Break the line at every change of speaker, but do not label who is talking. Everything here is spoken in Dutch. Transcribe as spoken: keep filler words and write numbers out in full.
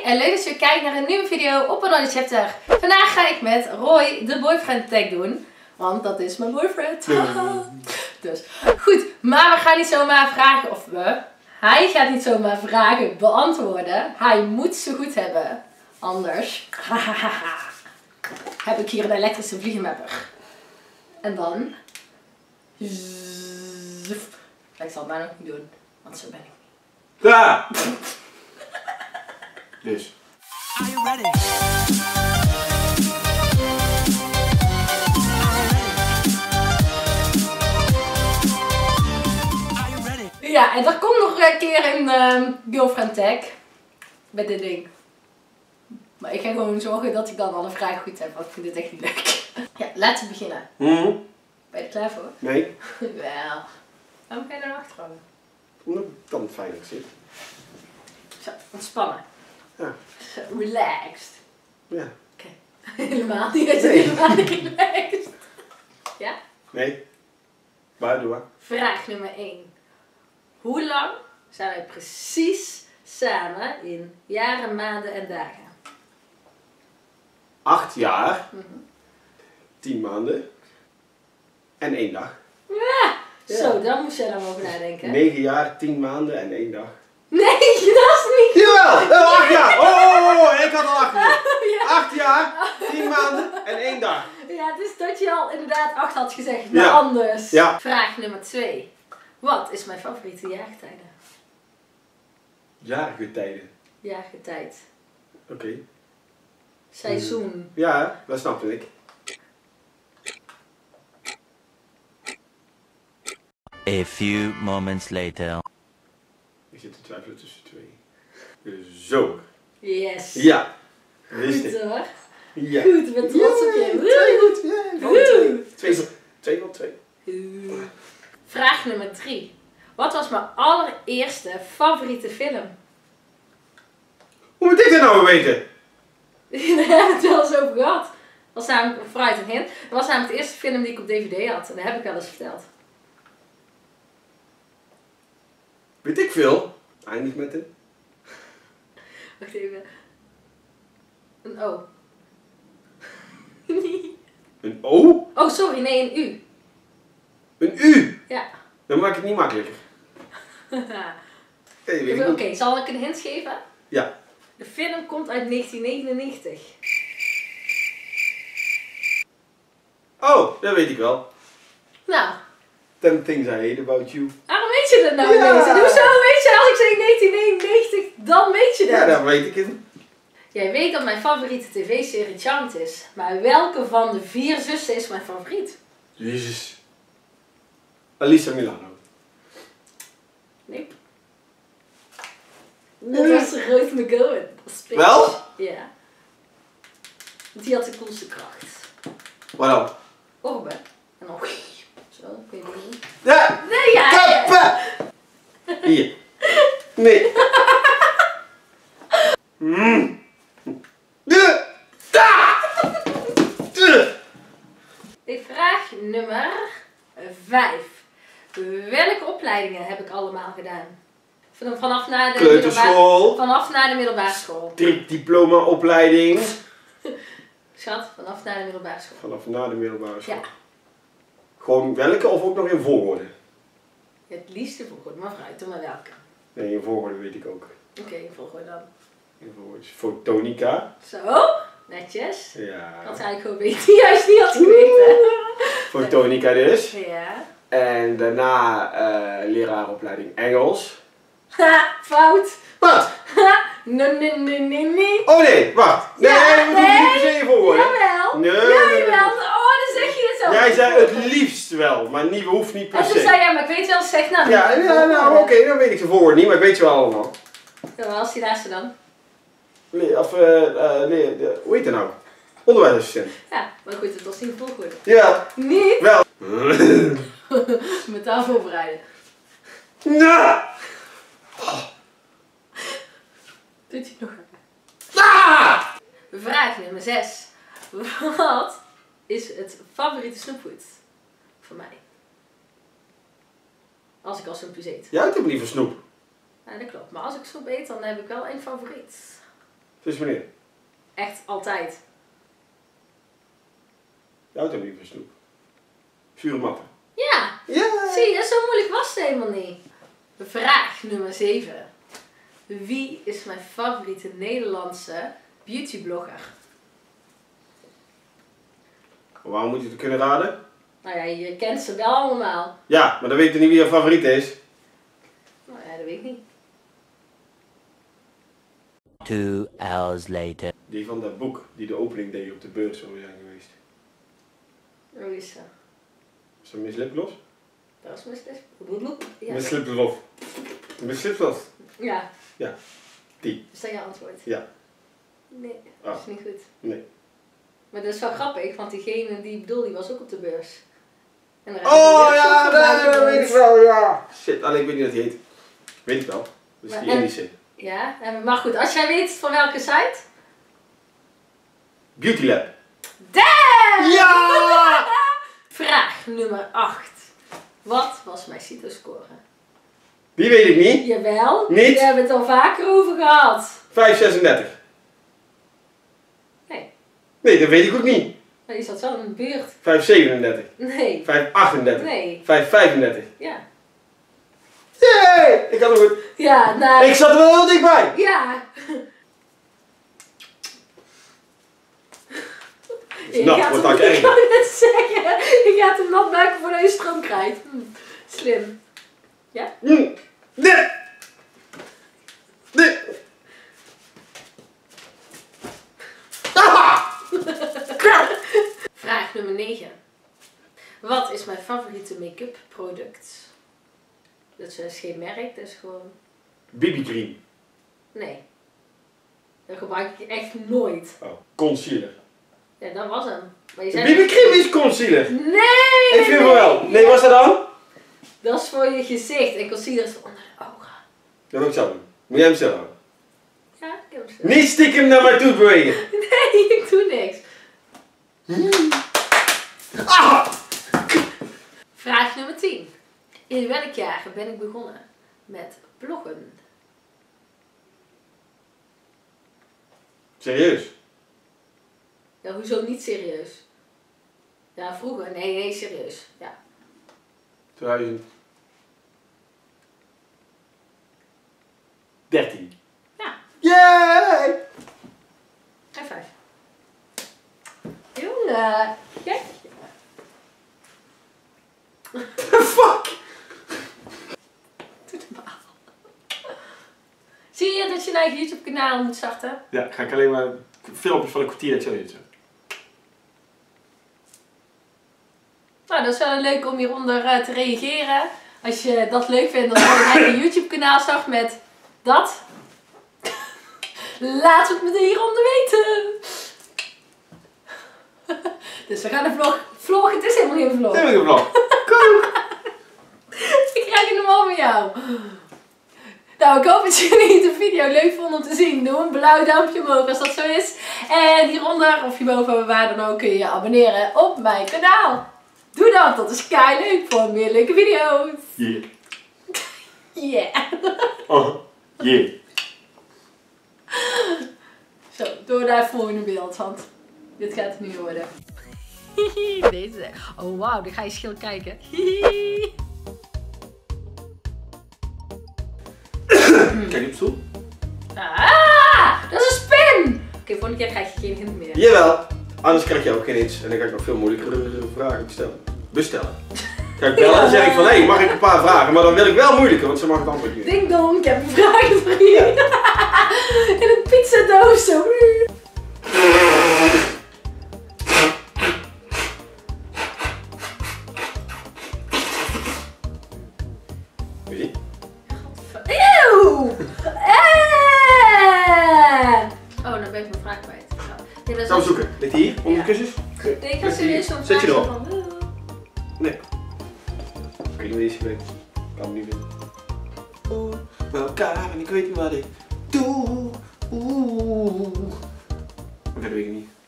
en leuk dat je kijkt naar een nieuwe video op Another Chapter. Vandaag ga ik met Roy de boyfriend tag doen, want dat is mijn boyfriend. Dus goed, maar we gaan niet zomaar vragen of we... Hij gaat niet zomaar vragen beantwoorden. Hij moet ze goed hebben. Anders heb ik hier een elektrische vliegenmapper. En dan... Ik zal het maar nog niet doen, want zo ben ik niet.
Ja! Dus.
Are you ready?
Ja, en er komt nog een keer een um, girlfriend tag met dit ding. Maar ik ga gewoon zorgen dat ik dan alle vragen goed heb, want ik vind dit echt niet leuk. Ja, laten we beginnen.
Mm-hmm.
Ben je er klaar voor?
Nee.
Wel. Waarom ga je er achter hangen?
Omdat ik dan veilig zit.
Zo, ontspannen.
Ja.
Zo, relaxed.
Ja.
Oké. Okay. Helemaal niet. Hij is nee. Helemaal niet relaxed. Ja?
Nee. Maar doe maar.
Vraag nummer één. Hoe lang zijn wij precies samen in jaren, maanden en dagen?
Acht jaar.
Mm-hmm.
Tien maanden. En één dag.
Ja.
Ja.
Zo, dan moest jij dan over nadenken.
Negen jaar, tien maanden en één dag.
Nee, dat is niet...
Jawel! Oh, acht jaar! Oh, oh, oh, ik had al acht jaar.
Ja.
Acht jaar, tien maanden en één dag.
Ja, dus dat je al inderdaad acht had gezegd, maar
Ja.
anders.
Ja.
Vraag nummer twee. Wat is mijn favoriete jaargetijden?
Jarige tijden.
Jaargetijd.
Oké. Okay.
Seizoen.
Ja, dat snapte ik.
A few moments later.
Ik zit te twijfelen tussen twee. De zomer.
Yes.
Ja. Wist
Goed
ik.
hoor.
Ja.
Goed, ik ben trots op je.
Twee goed. Ja,
Woe.
twee. Twee van twee. Van twee.
Vraag nummer drie. Wat was mijn allereerste favoriete film?
Hoe moet ik dat nou weten?
Daar hebben we het wel eens over gehad. Dat was namelijk, vooruit een hint. Dat was namelijk de eerste film die ik op D V D had. En dat heb ik wel eens verteld.
Weet ik veel. Eindig met een.
Wacht even. Een O.
Een O?
Oh, sorry. Nee, een U.
Een U?
Ja.
Dan maak ik het niet makkelijker. Hey, weet ik
Oké,
niet.
okay, zal ik een hint geven?
Ja.
De film komt uit negentien negenennegentig.
Oh, dat weet ik wel.
Nou,
Ten Things I Hate About You.
waarom weet je dat nou
Ja.
ineens? En hoezo weet je als ik zeg negentien negenennegentig, dan weet je dat?
Ja, dan weet ik het.
Jij weet dat mijn favoriete tv-serie Charmed is. Maar welke van de vier zussen is mijn favoriet?
Jezus. Alisa Milano.
Nee. Dat was de Ruth McGowan.
Wel?
Ja. Die had de coolste kracht.
Wat dan?
Orben. En dan... Zo, ik weet niet.
Ja!
Nee, ja! ja.
Kappen! Hier. Nee. Mm. De. Da. De.
Ik vraag nummer vijf. Welke opleidingen heb ik allemaal gedaan? Van- Vanaf na de
Kleuterschool.
middelbare, vanaf na de middelbare school.
Diploma opleiding.
Schat, vanaf na de middelbare school.
Vanaf na de middelbare school.
Ja.
Gewoon welke of ook nog in volgorde?
Het liefste volgorde, maar vooruit, doe maar welke.
Nee, in volgorde weet ik ook.
Oké, okay, volgorde dan.
In volgorde. Fotonica.
Zo, netjes.
Ja.
Ik had eigenlijk gewoon weten, juist niet had geweten.
Fotonica dus.
Ja.
En daarna uh, leraaropleiding Engels.
Ha, fout.
Wat?
Ha, nee, nee, nee, nee, nee.
Oh nee, wacht. Nee,
Ja,
nee, we moeten niet per se in volgorde.
Jawel.
Nee,
ja,
nee, nee,
jawel.
nee.
Oh, dan zeg je het zo.
Jij zei het liefst wel, maar niet, hoeft niet per
En toen
se.
zei jij, maar ik weet wel, zeg nou.
Ja,
niet.
ja nou oké, okay, dan weet ik ze volgorde niet, maar ik weet ze wel allemaal.
Ja, wat was die laatste dan?
Le of, uh, uh, le de, hoe heet dat nou? Onderwijsassistent.
Ja, maar goed, het was niet volgorde.
Ja.
Niet?
Wel.
Metaal voorbereiden.
Ja.
Doet hij nog even.
Ah!
Vraag nummer zes. Wat is het favoriete snoepgoed voor mij? Als ik al snoepjes eet.
Jij houdt ook liever snoep.
Ja, dat klopt. Maar als ik snoep eet, dan heb ik wel één favoriet.
Sinds wanneer?
Echt altijd.
Je auto niet van snoep. Zure matten.
Ja,
Ja!
zie je, zo moeilijk was het helemaal niet. Vraag nummer zeven. Wie is mijn favoriete Nederlandse beautyblogger?
Waarom moet je het kunnen raden?
Nou ja, je kent ze wel allemaal.
Ja, maar dan weet je niet wie je favoriet is.
Nou ja, dat weet ik niet.
Two hours later.
Die van dat boek die de opening deed op de beurs zou zijn geweest.
Hoe is ze?
Is dat Miss Lipgloss?
Dat is mijn ja.
Miss Lipgloss. Miss Lipgloss.
Ja.
Ja, die.
Is dat je antwoord?
Ja.
Nee,
Ah.
dat is niet goed.
Nee.
Maar dat is wel grappig, want diegene die ik bedoel, die was ook op de beurs. En dan
Oh
raakte
ja,
hij ook zo
dat
voorbij.
weet ik wel, ja. Shit, alleen ik weet niet dat hij heet. Weet ik wel. Dat is
Maar
die
en-
Indische.
Ja, en- maar goed, als jij weet van welke site?
Beauty Lab.
Damn!
Ja!
Vraag nummer acht. Wat was mijn CITO-score?
Die weet ik niet.
Jawel,
Niet?
we hebben het al vaker over gehad.
vijf komma zesendertig.
Nee,
Nee, dat weet ik ook niet.
maar je zat wel in de buurt.
vijf komma zevenendertig.
Nee,
vijf komma achtendertig.
nee,
vijf komma vijfendertig.
ja.
Yay! Ik had hem goed.
Ja, nou...
Ik zat er wel heel dichtbij.
Ja.
Is nat,
gaat
wordt
hem-
dat
ik
erger.
wou net zeggen, je gaat hem nat maken voordat je stroom krijgt. Hm, slim.
Mm. Dit. Dit. Ah! Krap.
Vraag nummer negen. Wat is mijn favoriete make-up product? Dat is geen merk, dat is gewoon...
B B cream.
Nee. Dat gebruik ik echt nooit.
Oh, concealer.
Ja, dat was hem. Maar je
B
zei...
B cream is concealer.
Nee!
Ik vind het wel. Nee, wat is dat dan?
Dat is voor je gezicht en concealer is voor onder de ogen.
Dat wil ik zelf doen. Moet jij hem zelf houden.
Ja, ik heb hem zo.
Niet stiekem naar mij toe bewegen.
Nee, ik doe niks.
Ah!
Vraag nummer tien. In welk jaar ben ik begonnen met bloggen?
Serieus?
Ja, hoezo niet serieus? Ja, vroeger. Nee, nee, serieus. Ja.
tweeduizend dertien.
Ja,
Yay!
high five. Jongen, kijk.
Fuck!
Doe het maar. Zie je dat je een eigen YouTube kanaal moet starten?
Ja, ga ik alleen maar filmpjes van een kwartier dat challenge.
Nou, dat is wel leuk om hieronder uh, te reageren. Als je dat leuk vindt, dan zou je een eigen YouTube kanaal starten met dat. Laat het me hieronder weten. Dus we gaan de vlog... Vlog, het is helemaal geen vlog.
Heb ik een vlog?
Ik krijg een normaal van jou. Nou, ik hoop dat jullie de video leuk vonden om te zien. Doe een blauw duimpje omhoog als dat zo is. En hieronder, of hierboven, waar dan ook, kun je je abonneren op mijn kanaal. Doe dat, dat is kei leuk voor meer leuke video's.
Yeah.
Yeah.
Oh, yeah.
Zo, door naar het volgende beeld, want dit gaat het nu worden. Deze. Oh wauw, dan ga je schil kijken.
Kijk op stoel.
Ah, dat is een spin! Oké, volgende keer krijg je geen hint meer.
Jawel. Anders krijg je ook geen iets. En dan ga ik nog veel moeilijkere vragen bestellen. Bestellen. Ga ik bellen en dan zeg ik van, hé, hey, mag ik een paar vragen? Maar dan wil ik wel moeilijker, want ze mag het antwoord niet.
Ding dong, ik heb een vraag voor je. In een pizzadoos zo.
Weet je?
Eeuw! Eh! Oh, dan ben ik mijn vraag kwijt. Ja, dat is
Gaan we zoeken. Ligt die hier? Onder de kussens?
Nee, ik ga serieus zo'n
Zet je
vraag
erop.
van. eh.
Nee. Ik weet niet waar die is geweest. Ik kan hem niet vinden. Oeh, bij elkaar en ik weet niet wat ik doe. Oeh. Maar verder weet ik niet.